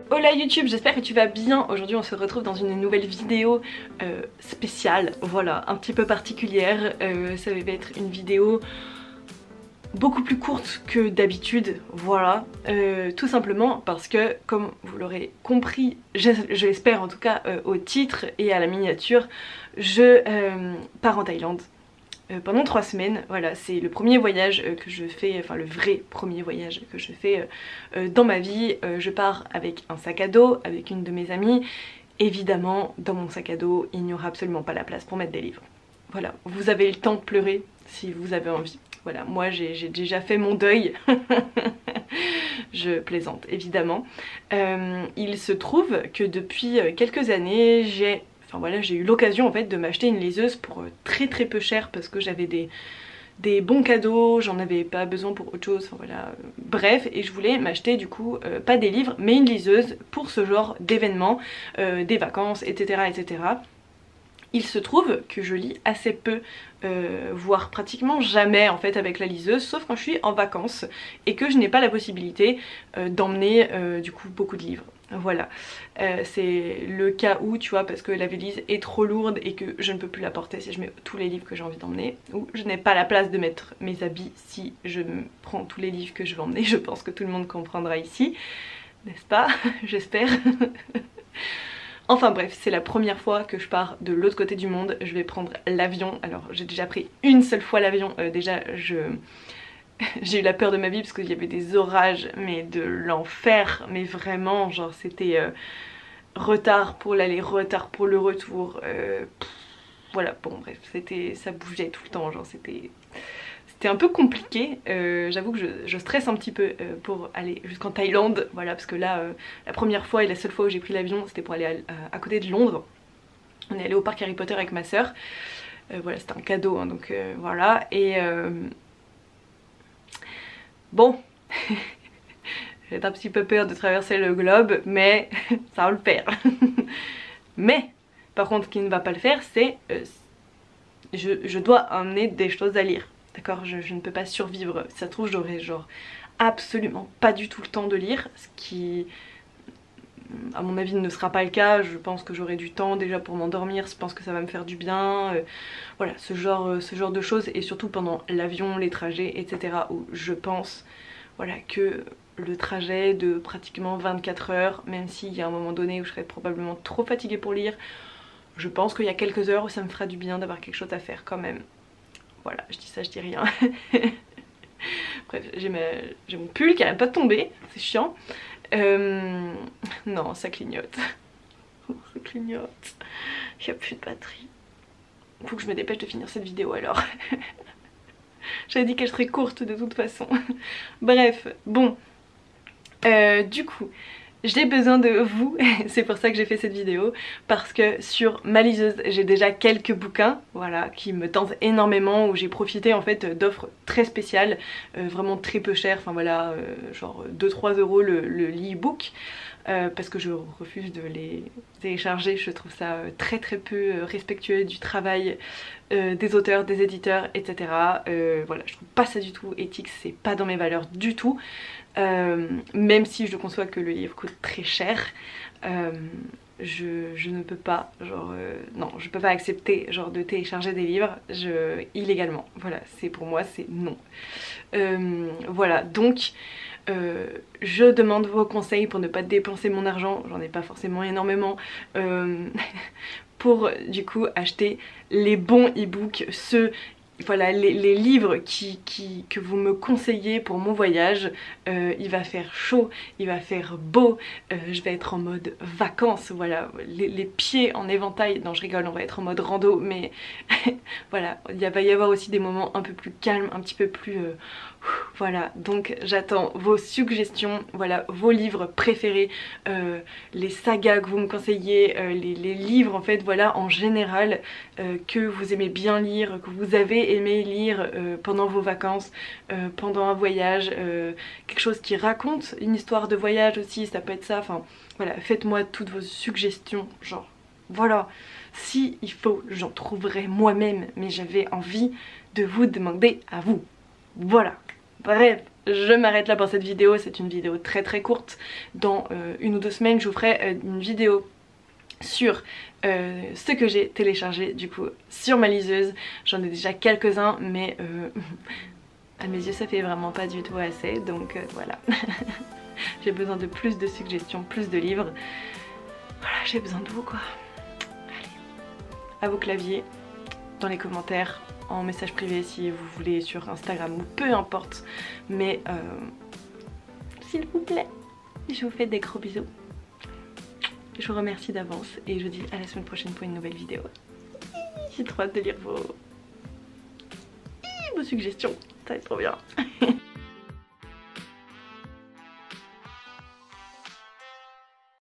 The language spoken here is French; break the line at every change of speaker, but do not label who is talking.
Hola YouTube, j'espère que tu vas bien. Aujourd'hui on se retrouve dans une nouvelle vidéo spéciale, voilà, un petit peu particulière. Ça va être une vidéo beaucoup plus courte que d'habitude, voilà, tout simplement parce que comme vous l'aurez compris, j'espère en tout cas au titre et à la miniature, je pars en Thaïlande. Pendant 3 semaines, voilà, c'est le premier voyage que je fais, enfin le vrai premier voyage que je fais dans ma vie. Je pars avec un sac à dos, avec une de mes amies. Évidemment, dans mon sac à dos, il n'y aura absolument pas la place pour mettre des livres. Voilà, vous avez le temps de pleurer si vous avez envie. Voilà, moi j'ai déjà fait mon deuil. Je plaisante, évidemment. Il se trouve que depuis quelques années, j'ai eu l'occasion en fait de m'acheter une liseuse pour très peu cher parce que j'avais des bons cadeaux, j'en avais pas besoin pour autre chose, enfin voilà, bref, et je voulais m'acheter du coup pas des livres mais une liseuse pour ce genre d'événements, des vacances, etc., etc. Il se trouve que je lis assez peu, voire pratiquement jamais en fait avec la liseuse, sauf quand je suis en vacances et que je n'ai pas la possibilité d'emmener du coup beaucoup de livres. Voilà, c'est le cas où, tu vois, parce que la valise est trop lourde et que je ne peux plus la porter si je mets tous les livres que j'ai envie d'emmener, ou je n'ai pas la place de mettre mes habits si je prends tous les livres que je vais emmener. Je pense que tout le monde comprendra ici, n'est-ce pas? J'espère. Enfin bref, c'est la première fois que je pars de l'autre côté du monde, je vais prendre l'avion. Alors j'ai déjà pris une seule fois l'avion, déjà j'ai eu la peur de ma vie parce qu'il y avait des orages, mais de l'enfer, mais vraiment, genre c'était retard pour l'aller, retard pour le retour, voilà, bon bref, ça bougeait tout le temps, genre c'était un peu compliqué. J'avoue que je stresse un petit peu pour aller jusqu'en Thaïlande, voilà, parce que là, la première fois et la seule fois où j'ai pris l'avion, c'était pour aller à côté de Londres. On est allé au parc Harry Potter avec ma soeur, voilà, c'était un cadeau, hein, donc voilà, et bon, j'ai un petit peu peur de traverser le globe, mais ça va le faire. Mais, par contre, ce qui ne va pas le faire, c'est je dois amener des choses à lire. D'accord, je ne peux pas survivre. Si ça se trouve, j'aurai genre absolument pas du tout le temps de lire, ce qui à mon avis ne sera pas le cas. Je pense que j'aurai du temps déjà pour m'endormir, je pense que ça va me faire du bien, voilà, ce genre de choses, et surtout pendant l'avion, les trajets, etc., où je pense, voilà, que le trajet de pratiquement 24 heures, même s'il y a un moment donné où je serai probablement trop fatiguée pour lire, je pense qu'il y a quelques heures où ça me fera du bien d'avoir quelque chose à faire quand même. Voilà, je dis ça, je dis rien. Bref, j'ai mon pull qui arrête pas de tomber, c'est chiant. Non, ça clignote. Ça clignote. Il n'y a plus de batterie. Faut que je me dépêche de finir cette vidéo alors. J'avais dit qu'elle serait courte de toute façon. Bref, bon. Du coup, j'ai besoin de vous, c'est pour ça que j'ai fait cette vidéo, parce que sur ma liseuse j'ai déjà quelques bouquins, voilà, qui me tentent énormément, où j'ai profité en fait d'offres très spéciales, vraiment très peu chères, enfin voilà, genre 2-3 € le e-book, parce que je refuse de les télécharger, je trouve ça très peu respectueux du travail des auteurs, des éditeurs, etc. Voilà, je trouve pas ça du tout éthique, c'est pas dans mes valeurs du tout. Même si je conçois que le livre coûte très cher, je ne peux pas, genre, non, je peux pas accepter genre de télécharger des livres illégalement. Voilà, pour moi c'est non. Voilà, donc je demande vos conseils pour ne pas dépenser mon argent, j'en ai pas forcément énormément, pour du coup acheter les bons e-books, ceux, voilà, les livres que vous me conseillez pour mon voyage. Il va faire chaud, il va faire beau, je vais être en mode vacances, voilà, les pieds en éventail, non je rigole, on va être en mode rando, mais voilà, il va y avoir aussi des moments un peu plus calmes, un petit peu plus voilà, donc j'attends vos suggestions, voilà, vos livres préférés, les sagas que vous me conseillez, les livres en fait, voilà, en général, que vous aimez bien lire, que vous avez aimé lire pendant vos vacances, pendant un voyage, quelque chose qui raconte une histoire de voyage aussi, ça peut être ça, enfin voilà, faites-moi toutes vos suggestions, genre voilà, si il faut j'en trouverai moi-même, mais j'avais envie de vous demander à vous. Voilà, bref, je m'arrête là pour cette vidéo. C'est une vidéo très courte. Dans 1 ou 2 semaines je vous ferai une vidéo sur ce que j'ai téléchargé du coup sur ma liseuse. J'en ai déjà quelques-uns mais à mes yeux ça fait vraiment pas du tout assez, donc voilà. J'ai besoin de plus de suggestions, plus de livres. Voilà, j'ai besoin de vous quoi. Allez, à vos claviers, dans les commentaires, en message privé si vous voulez, sur Instagram ou peu importe. Mais s'il vous plaît, je vous fais des gros bisous. Je vous remercie d'avance et je vous dis à la semaine prochaine pour une nouvelle vidéo. J'ai trop hâte de lire vos suggestions, ça va être trop bien.